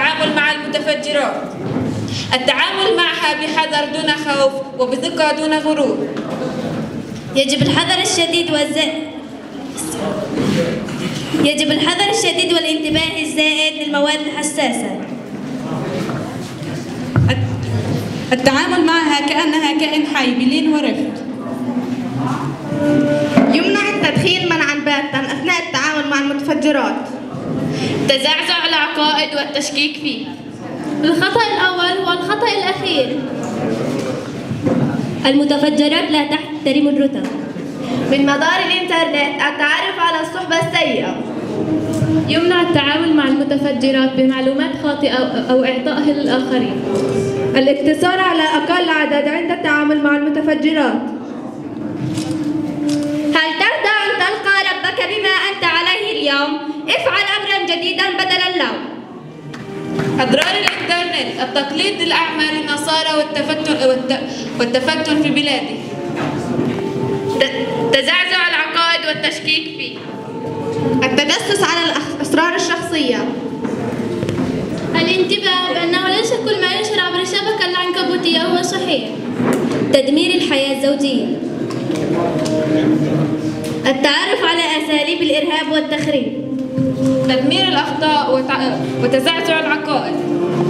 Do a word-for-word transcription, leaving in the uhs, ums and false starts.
التعامل مع المتفجرات. التعامل معها بحذر دون خوف وبثقة دون غرور. يجب الحذر الشديد والز... يجب الحذر الشديد والانتباه الزائد للمواد الحساسة. التعامل معها كأنها كائن حي بلين ورفق. يمنع التدخين منعا باتا أثناء التعامل مع المتفجرات. تزعزع العقائد والتشكيك فيه. الخطأ الأول هو الخطأ الأخير. المتفجرات لا تحترم الرتب. من مدار الإنترنت التعرف على الصحبة السيئة. يمنع التعامل مع المتفجرات بمعلومات خاطئة أو إعطائها للآخرين. الاقتصار على أقل عدد عند التعامل مع المتفجرات. هل ترضى أن تلقى ربك بما أنت عليه اليوم؟ افعل أمرا جديدا بدل اللوم. أضرار الإنترنت: التقليد للأعمال النصارى والتفتن, والتفتن في بلاده. تزعزع العقائد والتشكيك فيه. التجسس على الأسرار الشخصية. الانتباه بأنه ليس كل ما ينشر عبر الشبكة العنكبوتية هو صحيح. تدمير الحياة الزوجية. التعرف على أساليب الإرهاب والتخريب. تدمير الأخطاء وتزعزع العقائد.